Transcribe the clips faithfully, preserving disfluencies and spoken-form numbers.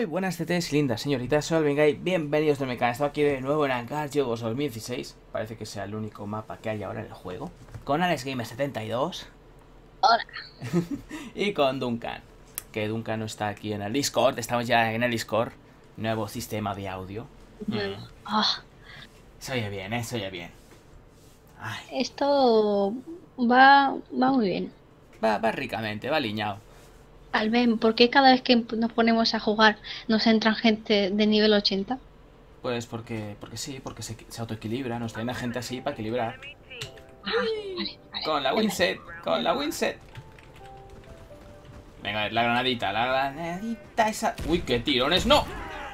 Muy buenas T Ts, lindas señoritas, soy Alvengay, bienvenidos de mi canal. Estoy aquí de nuevo en Ancar Juegos dos mil dieciséis. Parece que sea el único mapa que hay ahora en el juego. Con AlexGamer setenta y dos. Hola. Y con Duncan. Que Duncan no está aquí en el Discord, estamos ya en el Discord. Nuevo sistema de audio. Mm. Mm. Oh, Se oye bien, eh, se oye bien. Ay, esto va, va muy bien. va, va ricamente, va aliñado. Alben, ¿por qué cada vez que nos ponemos a jugar nos entran gente de nivel ochenta? Pues porque, porque sí, porque se, se autoequilibra, nos traen a gente así para equilibrar. Ah, vale, vale. Con la winset, con la winset. Venga, a ver, la granadita, la granadita esa. Uy, qué tirones, no.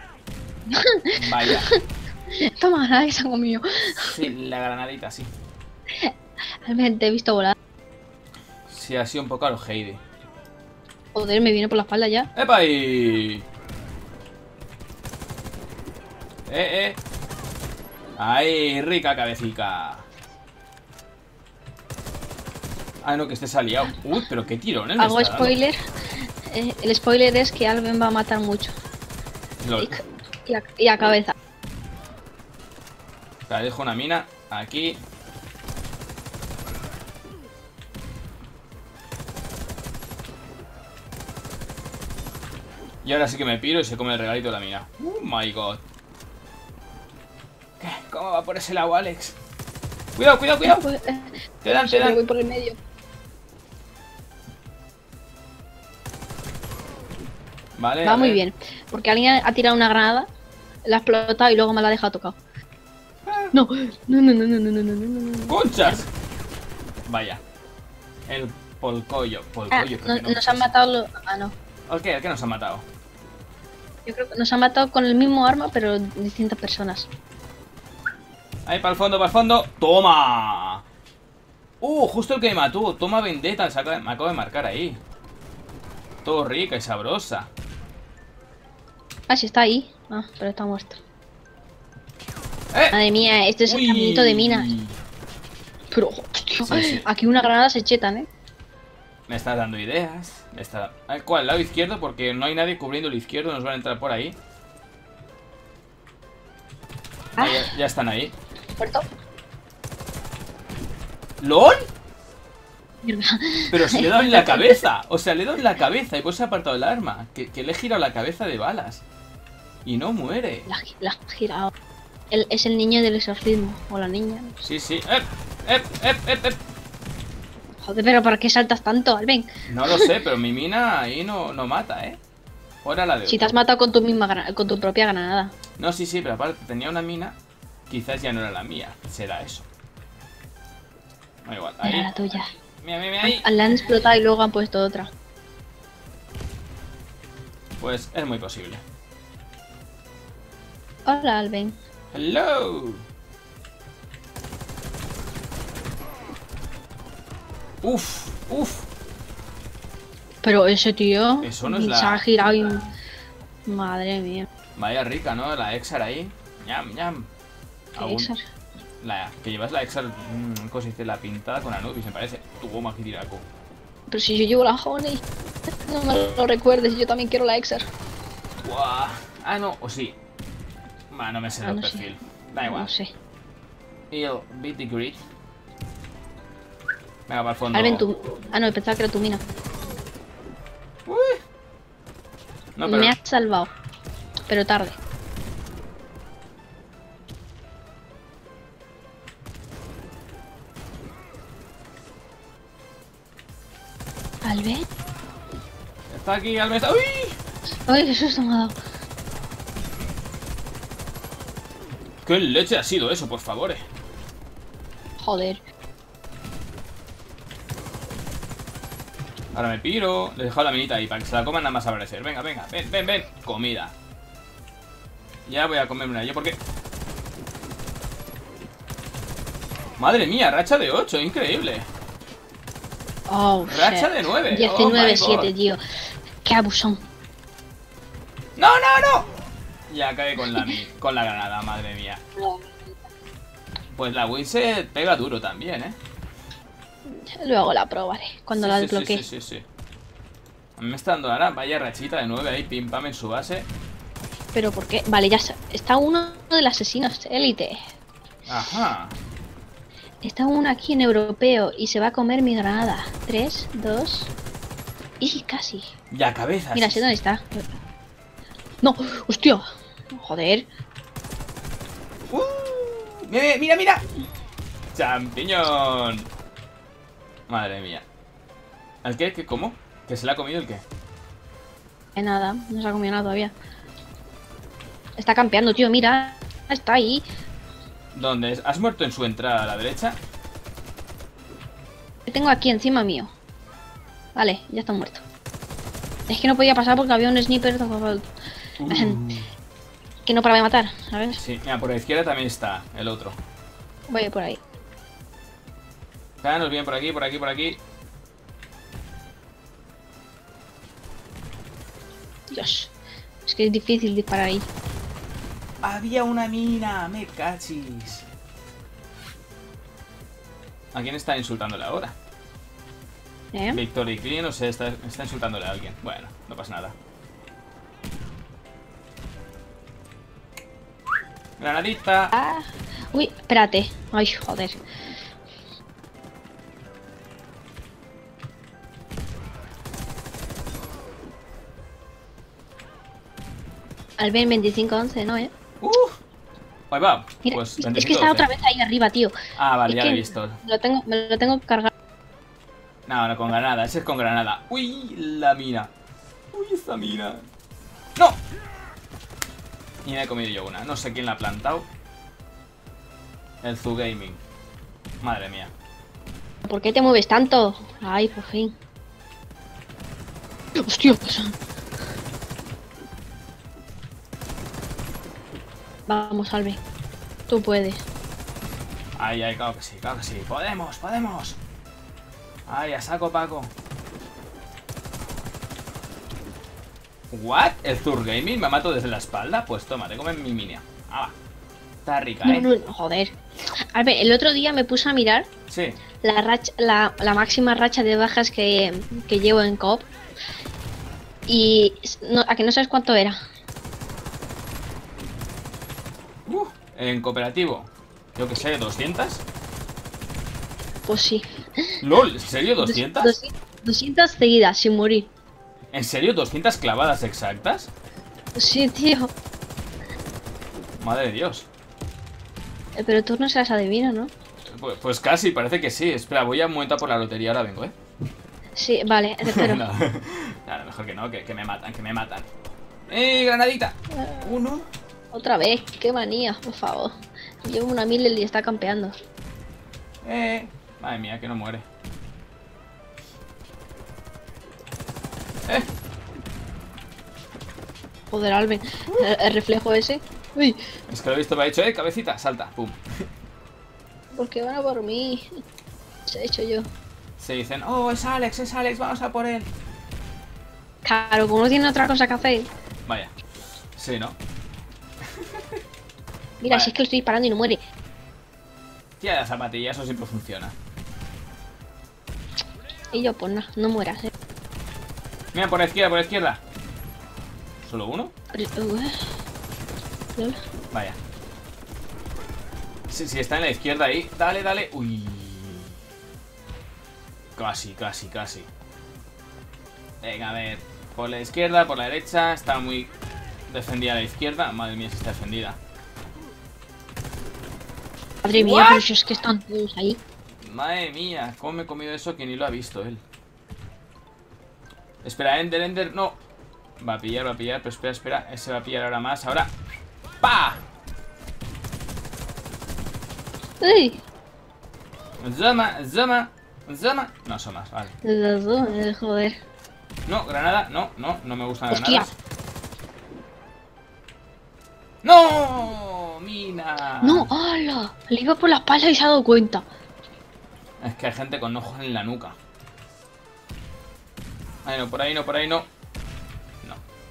Vaya. Toma, nadie se ha comido. Sí, la granadita, sí. Alben, te he visto volar. Sí, ha sido un poco a lo Heidi. Joder, me viene por la espalda ya. ¡Epa ahí! ¡Eh, eh! ¡Ahí, rica cabecica! Ah, no, que este se ha liado. Uy, pero qué tirones me Hago está dando. spoiler. Eh, el spoiler es que Alben va a matar mucho. Lol. Y a, y a cabeza. Espera, dejo una mina aquí. Y ahora sí que me piro y se come el regalito de la mina. Oh my god. ¿Qué? ¿Cómo va por ese lado, Alex? Cuidado, cuidado, cuidado. Pues, eh, Te dan, te sí, me dan. voy por el medio. Vale. Va a muy ver. bien. Porque alguien ha tirado una granada, la ha explotado y luego me la ha dejado tocado. No, no, no, no, no, no, no, no, no, no. ¡Conchas! Vaya. El polcollo. Ah, Polcollo, creo no- que no. nos han matado los... Ah, no. ¿El qué? ¿El qué nos ha matado? Yo creo que nos han matado con el mismo arma, pero distintas personas. Ahí, para el fondo, para el fondo. ¡Toma! ¡Uh! Justo el que me mató. Toma vendetta. Se acaba- me acabo de marcar ahí. Todo rica y sabrosa. Ah, sí, está ahí. Ah, pero está muerto. ¡Eh! Madre mía, este es el Uy. caminito de minas. Pero, Sí, sí. aquí una granada se chetan, ¿eh? Me estás dando ideas. Me está... ¿Al cuál? ¿Lado izquierdo? Porque no hay nadie cubriendo el izquierdo. Nos van a entrar por ahí. Ah, Ah, ya, ya están ahí. muerto. ¿Lol? Mierda. Pero si le he dado en la cabeza. O sea, le he dado en la cabeza y pues se ha apartado el arma. Que, que le he girado la cabeza de balas. Y no muere. La, la has girado. El- es el niño del exorcismo. O la niña. Sí, sí. ¡Ep! ¡Ep! ¡Ep! ¡Ep! ¡Ep! Joder, pero ¿para qué saltas tanto, Alben? No lo sé, pero mi mina ahí no, no mata, ¿eh? Ahora la de... Si te has matado con tu misma gra- con tu propia granada. No, sí, sí, pero aparte tenía una mina. Quizás ya no era la mía. Será eso. Da igual. Ahí. Era la tuya. Mira, mira, mira ahí. La han explotado y luego han puesto otra. Pues es muy posible. Hola, Alben. Hello. Uf, uf. Pero ese tío Eso no es se la- ha girado y... Madre mía. Vaya rica, ¿no? La Exar ahí. Ñam, ñam. ¿Qué Algún- Exar? La, que llevas la Exar, mmm, ¿cómo se dice? La pintada con Anubis, me parece. Tu goma que tiraco. Pero si yo llevo la Honey. No me lo recuerdes, yo también quiero la Exar. Buah. Ah, no, o sí. Va, no me sé Ah, el no sé. perfil. Da igual. No sé. Y el Beat the Grid. Venga, para el fondo. Alben, tu... Ah, no, pensaba que era tu mina. Uy. No, pero... Me has salvado. Pero tarde. Alben. Está aquí, al menos. ¡Uy! Ay, qué susto me ha dado. ¿Qué leche ha sido eso, por favor? eh? Joder. Ahora me piro. Le he dejado la minita ahí para que se la coman nada más aparecer. Venga, venga, ven, ven, ven. Comida. Ya voy a comerme una yo porque... Madre mía, racha de ocho, increíble. Oh, Racha shit. de nueve. diecinueve Oh, siete, my God. tío. Qué abusón. ¡No, no, no! Ya cae con la, mi- con la granada, madre mía. Pues la Winset pega duro también, ¿eh? Luego la probaré. Cuando Sí, la sí, desbloquee. Sí, sí, sí, sí. A mí me está dando ahora, vaya rachita de nueve ahí, pim pam en su base. ¿Pero por qué? Vale, ya está uno de los asesinos élite. Ajá. Está uno aquí en europeo y se va a comer mi granada. Tres, dos... Y casi. Ya, cabezas. Mira, sé dónde está. No, hostia. Joder. Uh, mira, mira, mira. Champiñón. Madre mía. ¿El qué? ¿Qué? ¿Cómo? ¿Que se le ha comido el qué? Eh, nada, no se ha comido nada todavía. Está campeando, tío, mira. Está ahí. ¿Dónde es? ¿Has muerto en su entrada a la derecha? Lo tengo aquí encima mío. Vale, ya está muerto. Es que no podía pasar porque había un sniper Uh. que no paraba de matar, ¿sabes? Sí, mira, por la izquierda también está el otro. Voy por ahí. Nos vienen por aquí, por aquí, por aquí. Dios. Es que es difícil disparar ahí. Había una mina, me cachis. ¿A quién está insultándole ahora? ¿Eh? Victory Clean, o sea, está, está insultándole a alguien. Bueno, no pasa nada. Granadita. Ah. Uy, espérate. Ay, joder. Al Ben veinticinco once, ¿no, eh? Uh, ahí va. Mira, Pues es que está otra vez ahí arriba, tío. Ah, vale, Es ya que lo he visto. Lo tengo, me lo tengo que cargar. No, no, con granada, ese es con granada. Uy, la mina. Uy, esta mina. ¡No! Y me he comido yo una. No sé quién la ha plantado. El Zoo Gaming. Madre mía. ¿Por qué te mueves tanto? Ay, por fin. Hostia, pues. Vamos, Albe. Tú puedes. Ay, ay, claro que sí, claro que sí. Podemos, podemos. Ay, a saco, Paco. ¿What? ¿El Zur Gaming me mato desde la espalda? Pues toma, te comen mi minia. Ah, va. Está rica, No, ¿eh? no, no, joder. Albe, el otro día me puse a mirar Sí. la racha, la, la máxima racha de bajas que, que llevo en C O P. Y no, a que no sabes cuánto era. Uh, en cooperativo. Yo que sé, ¿doscientas? Pues sí. LOL, ¿en serio? ¿doscientas? doscientas, doscientas seguidas, sin morir. ¿En serio? ¿doscientas clavadas exactas? Sí, tío. Madre de Dios. Eh, Pero tú no se las adivinas, ¿no? Pues, pues casi, parece que sí. Espera, voy a montar por la lotería, ahora vengo, ¿eh? Sí, vale, te espero. no, no, mejor que no, que, que me matan, que me matan. ¡Eh, granadita! Uno. Otra vez, qué manía, por favor. Llevo una mil y está campeando. Eh. Madre mía, que no muere. Eh. Joder, Alben, el, el reflejo ese. Uy, Es que lo he visto, me ha dicho, eh, cabecita, salta, pum. ¿por qué van a por mí? Se he hecho yo. Se dicen, oh, es Alex, es Alex, vamos a por él. Claro, como no tiene otra cosa que hacer. Vaya. Sí, ¿no? Mira, Vale. si es que lo estoy disparando y no muere. Tía de la zapatilla, eso siempre funciona. Y yo, pues nada, no mueras, eh. Mira, por la izquierda, por la izquierda. ¿Solo uno? Lol. Vaya. Sí, sí, está en la izquierda ahí. Dale, dale. Uy. Casi, casi, casi. Venga, a ver. Por la izquierda, por la derecha. Está muy defendida la izquierda. Madre mía, si está defendida. Madre mía, What? pero si es que están todos ahí. Madre mía, cómo me he comido eso que ni lo ha visto él. Espera, Ender, Ender, no. Va a pillar, va a pillar, pero espera, espera. Ese va a pillar ahora más, ahora. ¡Pa! Uy, Zama, Zama, Zama. No, son más, vale. los dos, eh, joder. No, granada, no, no, no me gustan Hostia. granadas. ¡No! ¡Mina! No, ¡hala! Le iba por la espalda y se ha dado cuenta. Es que hay gente con ojos en la nuca. Ay, no, por ahí no, por ahí no. No.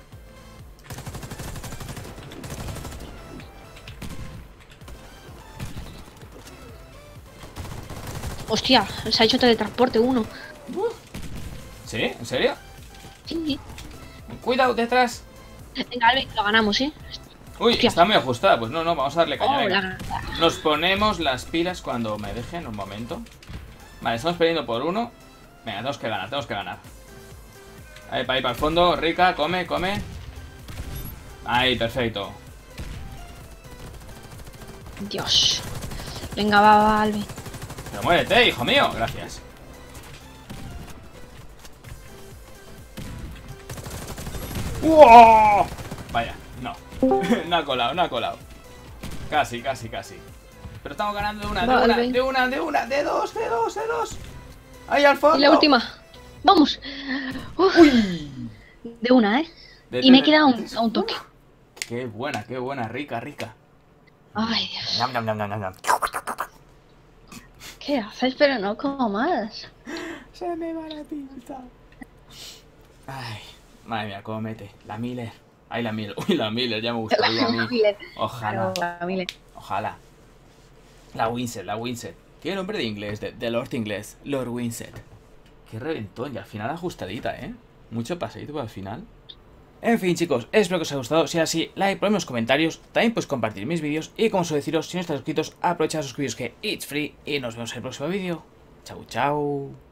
Hostia, se ha hecho teletransporte uno. ¿Sí? ¿En serio? Sí. Cuidado, detrás. Venga, Alvin, lo ganamos, ¿eh? Uy, Hostia. está muy ajustada. Pues no, no, vamos a darle caña. Oh, venga. la... Nos ponemos las pilas cuando me dejen un momento. Vale, estamos perdiendo por uno. Venga, tenemos que ganar, tenemos que ganar. Ahí, para ir para el fondo. Rica, come, come. Ahí, perfecto. Dios. Venga, va, va, Alvin. Pero muérete, hijo mío. Gracias. ¡Wow! Vaya, no. No ha colado, no ha colado. Casi, casi, casi. Pero estamos ganando de una, de Va, una, Alvin. de una, de una, de dos, de dos, de dos. Ahí al fondo. Y la última. Vamos. Uf, Uy. de una, ¿eh? De Y me tres, queda de un, tres. a un toque. Qué buena, qué buena, rica, rica. Ay, Dios. Ñam, ñam, ñam, ñam, ñam. ¿Qué haces? Pero no como más. Se me va la pinza. Ay, madre mía, cómo mete. La Miller. Ay, la Miller. Uy, la Miller, ya me gustaría a mí. Miller. Ojalá, Claro, la Miller. ojalá. La Winsett, la Winsett. Qué nombre de inglés, de, de Lord inglés. Lord Winsett. Qué reventón, y al final ajustadita, ¿eh? Mucho paseíto para el final. En fin, chicos, espero que os haya gustado. Si es así, like, ponedme en los comentarios. También podéis compartir mis vídeos. Y como suelo deciros, si no estáis suscritos, aprovechad a suscribiros, que it's free. Y nos vemos en el próximo vídeo. Chau, chau.